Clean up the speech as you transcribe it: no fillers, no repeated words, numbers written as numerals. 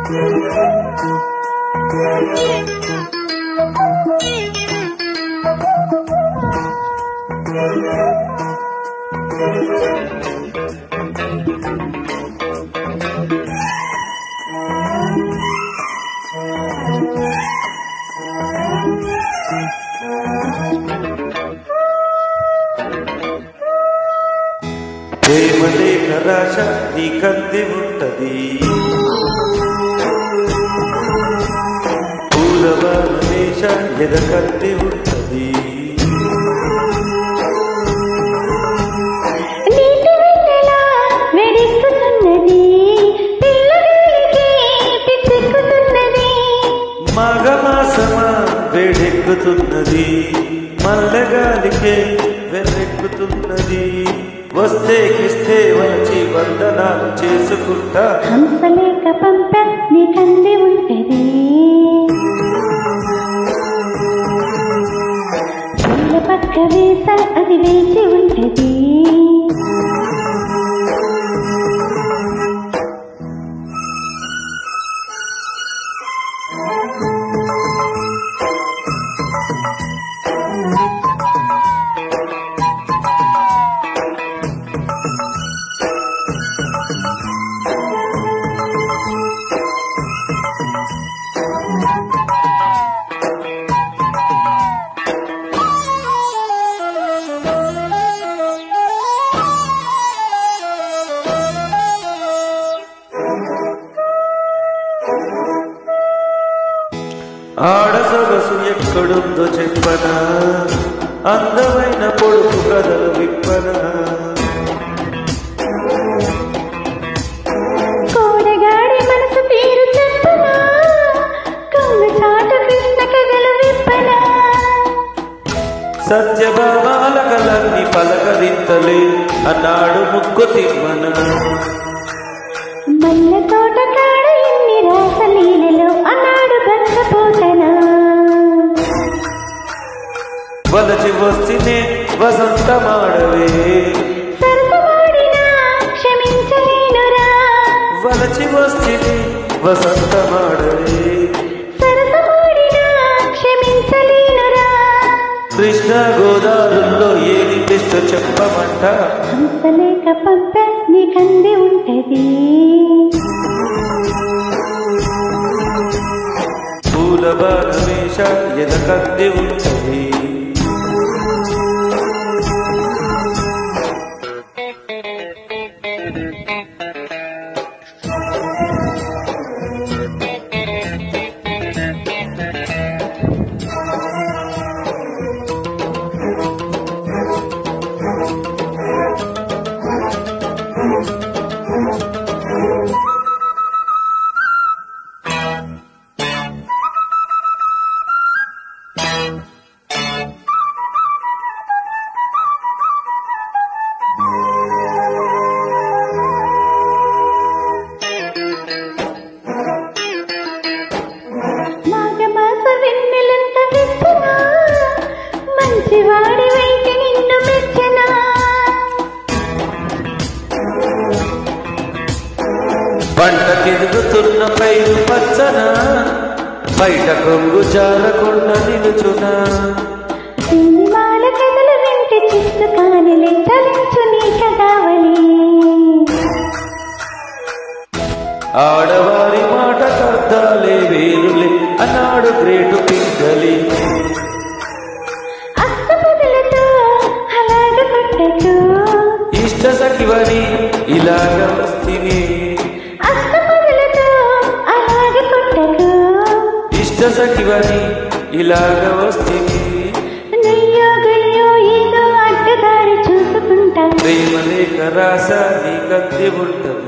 ప్రేమ లేఖ రాశ నీకంది ఉంటది, పూలవాన దేశ ఎదకంది ఉంటది. మాఘమాసమా వేడెక్కుతున్నది, మల్లెగాలికే వెర్రెక్కుతున్నది. వస్తే కిస్తే వచ్చి వందనాలు చేసుకుంటా. హంసలేక పంప నీకంది ఉంటది, పూల పక్క వేస అది వేసి ఉంటది. ఆడ సొగసు ఎక్కడుందో చెప్పనా, అందమైన పొడుపు కథలు విప్పనా. కోడగాడి మనసు తీరు చెప్పనా, కౌల చాటు కృష్ణ కథలు విప్పనా. సత్యభామాల కలన్ని పలకరింతలే అన్నాడు ముక్కు తిమ్మన. మల్ల తోట కాడ ఎన్ని రాసలీలలో అన్నాడు గంగపోతన. వలచి వస్తేనే వసంతమాడవే, సరసమాడినా క్షమించలేనురా. వలచి వస్తేనే వసంతమాడవే, సరసమాడినా క్షమించలేనురా. కృష్ణ గోదావరిలో ఏది బెస్ట్ చెప్పమంట. హంసలేక పంప నీకంది ఉంటది, పూలబాల వేష ఎదకంది ఉంటది. మాఘమాస వెన్నెలంత వెచ్చనా, మంచివాడి వైపు నిన్ను మెచ్చనా. పంట కెదుగుతున్న పైరు పచ్చన, బయట కొంగు జారకుండా నిలుచునా. సినిమాల కథలు వింటే చిత్తు కానిలే చలించు నీ కథావళి. ఆడవారి మాట కర్తాలే వేరులే అన్నాడు గ్రేటు పింగళి. అస్తపదులతో అలాగ కొట్టకు, ఇష్ట సఖివని ఇలాగ వస్తిని. అస్తపదులతో అలాగ కొట్టకు, ఇష్ట సఖివని ఇలాగ వస్తిని. నెయ్యో గలియో ఏదో అడ్డదారి చూసుకుంటా. ప్రేమ లేఖ రాస నీకంది ఉంటది.